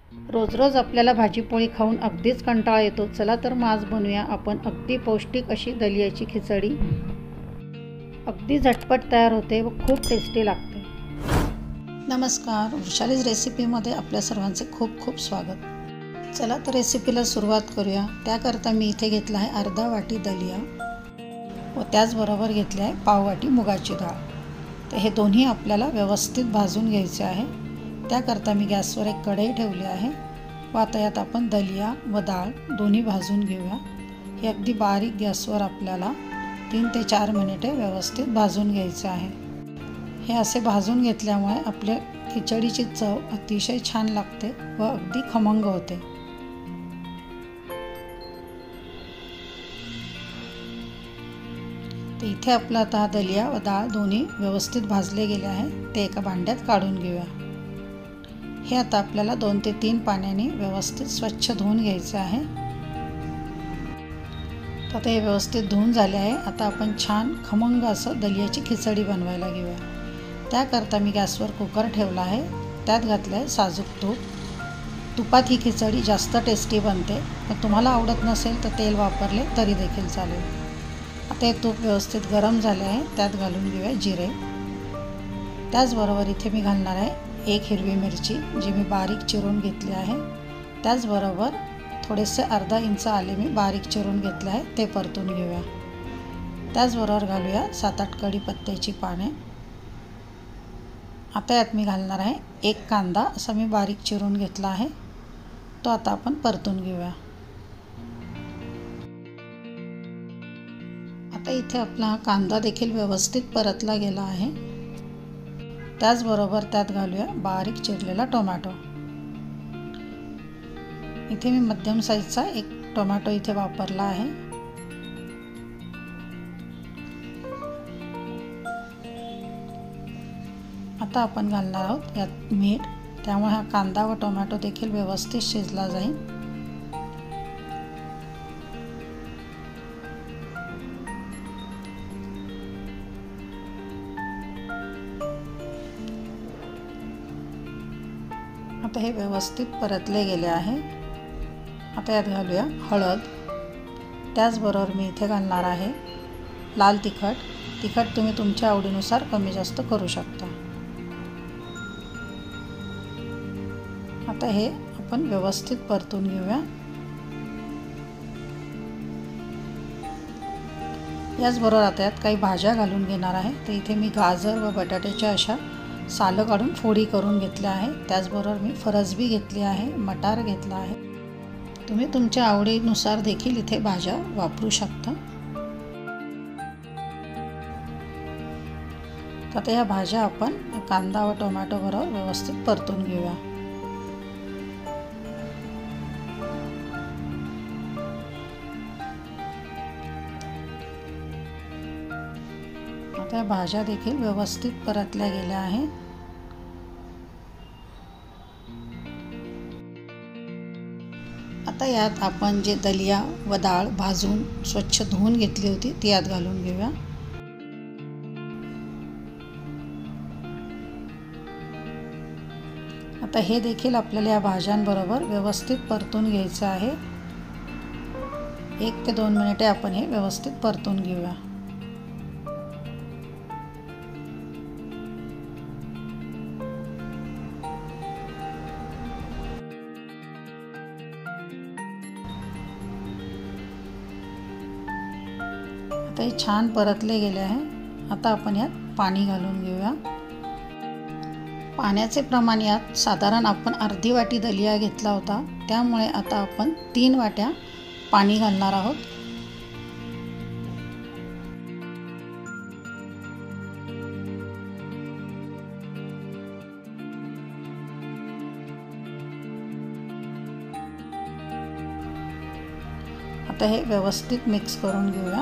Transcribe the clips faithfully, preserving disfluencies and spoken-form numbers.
रोज रोज आपल्याला भाजीपोळी खाऊन अगदीच कंटाळा येतो। चला तर मग आज बनवूया आपण अगदी पौष्टिक अशी दलियाची खिचडी। अगदी झटपट तयार होते व खूप टेस्टी लागते। नमस्कार, वृषालीज रेसिपीमध्ये आपल्या सर्वांचे खूप खूप स्वागत। चला तर रेसिपीला सुरुवात करूया। त्याकरता मी इथे घेतला आहे अर्धा वाटी दलिया व त्याचबरोबर घेतले आहे पाव वाटी मुगाची डाळ। तर हे दोन्ही आपल्याला व्यवस्थित भाजून घ्यायचे आहे। त्याकरता मी गॅसवर एक कढई ठेवली आहे व आता यात आपण दलिया व डाळ दोन्ही भाजून घेऊया। हे अगदी बारीक गॅसवर आपल्याला तीन ते चार मिनिटे व्यवस्थित भाजून घ्यायचे आहे। हे असे भाजून घेतल्यामुळे आपल्या खिचडीची चव अतिशय छान लागते व अगदी खमंग होते। तर इथे आपला आता दलिया व डाळ दोन्ही व्यवस्थित भाजले गेले आहे, ते एका भांड्यात काढून घेऊया। हे आता आपल्याला दोन ते तीन पाण्याने व्यवस्थित स्वच्छ धुवून घ्यायचे आहे। आता हे व्यवस्थित धुवून झाले आहे। आता आपण छान खमंग असं दलियाची खिचडी बनवायला घेऊया। त्याकरता मी गॅसवर कुकर ठेवला आहे, त्यात घातलं आहे साजूक तूप। तुपात ही खिचडी जास्त टेस्टी बनते, पण तुम्हाला आवडत नसेल तर तेल वापरले तरी देखील चालेल। आता हे तूप व्यवस्थित गरम झाले आहे, त्यात घालून घेऊया जिरे। त्याचबरोबर इथे मी घालणार आहे एक हिरवी मिरची जी मी बारीक चिरून घेतली आहे। त्याचबरोबर थोडेसे अर्धा इंच आले मी बारीक चिरून घेतले आहे, ते परतून घेऊया। त्याचबरोबर घालूया सात आठ कढीपत्त्याची पाने। आता यात मी घालणार आहे एक कांदा असा मी बारीक चिरून घेतला आहे, तो आता आपण परतून घेऊया। आता इथे आपला कांदा देखील व्यवस्थित परतला गेला आहे। त्याचबरोबर त्यात घालूया बारीक चिरलेला टोमॅटो। इथे मी मध्यम साईजचा एक टोमॅटो इथे वापरला आहे। आता आपण घालणार आहोत यात मीठ, त्यामुळे हा कांदा व टोमॅटो देखील व्यवस्थित शिजला जाईल। आता हे व्यवस्थित परतले गेले आहे। आता यात घालूया हळद। त्याचबरोबर मी इथे घालणार आहे लाल तिखट। तिखट तुम्ही तुमच्या आवडीनुसार कमी जास्त करू शकता। आता हे आपण व्यवस्थित परतून घेऊया। याचबरोबर आता यात काही भाज्या घालून घेणार आहे। तर इथे मी गाजर व बटाट्याच्या अशा सालं काढून फोडी करून घेतल्या आहे। त्याचबरोबर मी फरसबी घेतली आहे, मटार घेतला आहे। तुम्ही तुमच्या आवडीनुसार देखील इथे भाज्या वापरू शकता। आता या भाज्या आपण कांदा व टोमॅटो बरोबर व्यवस्थित परतून घेऊया। आता भाज्या देखील व्यवस्थित परतल्या गेल्या आहेत। आता यात आपण जे दलिया व डाळ भाजून स्वच्छ धुवून घेतली होती ती यात घालून घेऊया। आता हे देखील आपल्याला या भाज्यांबरोबर व्यवस्थित परतून घ्यायचं आहे। एक ते दोन मिनिटे आपण हे व्यवस्थित परतून घेऊया। आता हे छान परतले गेले आहे। आता आपण यात पाणी घालून घेऊया। पाण्याचे प्रमाण यात साधारण आपण अर्धी वाटी दलिया घेतला होता, त्यामुळे आता आपण तीन वाट्या पाणी घालणार आहोत। आता हे व्यवस्थित मिक्स करून घेऊया।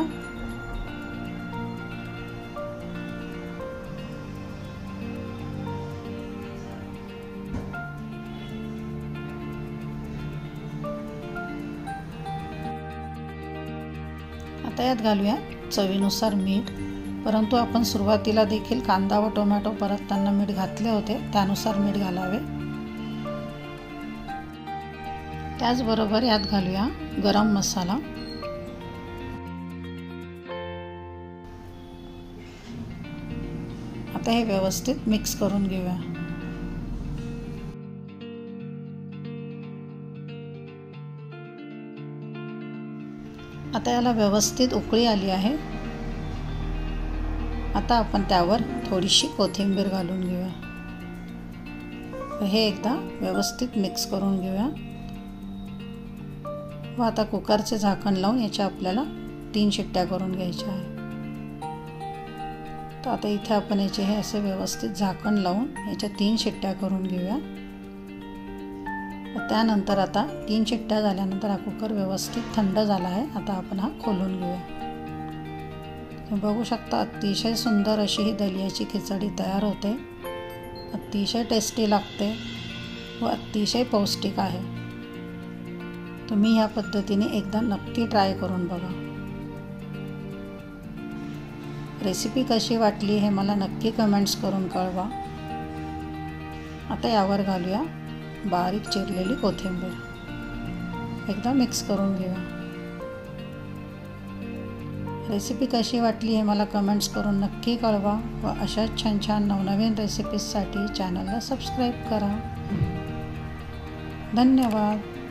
आता यात घालूया चवीनुसार मीठ। परंतु आपण सुरुवातीला देखील कांदा व टोमॅटो परतताना मीठ घातले होते, त्यानुसार मीठ घालावे। त्याचबरोबर यात घालूया गरम मसाला, आता हे व्यवस्थित मिक्स करून घेऊया। आता याला व्यवस्थित उकळी आली आहे। आता आपण त्यावर थोडीशी कोथिंबीर घालून घेऊया। हे एकदा व्यवस्थित मिक्स करून घेऊया व आता कुकरचे झाकण लावून याच्या आपल्याला तीन शिट्ट्या करून घ्यायच्या आहे। तर आता इथे आपण याचे हे असे व्यवस्थित झाकण लावून याच्या तीन शिट्ट्या करून घेऊया। त्यानंतर आता तीन शिट्ट्या झाल्यानंतर हा कुकर व्यवस्थित थंड झाला आहे। आता आपण हा खोलून घेऊया। बघू शकता अतिशय सुंदर अशी ही दलियाची खिचडी तयार होते। अतिशय टेस्टी लागते व अतिशय पौष्टिक आहे। तुम्ही या पद्धतीने एकदा नक्की ट्राय करून बघा। रेसिपी कशी वाटली हे मला नक्की कमेंट्स करून कळवा। आता यावर घालूया बारीक चिरलेली कोथिंबीर, एकदा मिक्स करून घेऊया। रेसिपी कशी वाटली हे मला कमेंट्स करून नक्की कळवा व अशाच छान छान नवनवीन रेसिपीजसाठी चॅनलला सबस्क्राईब करा। धन्यवाद।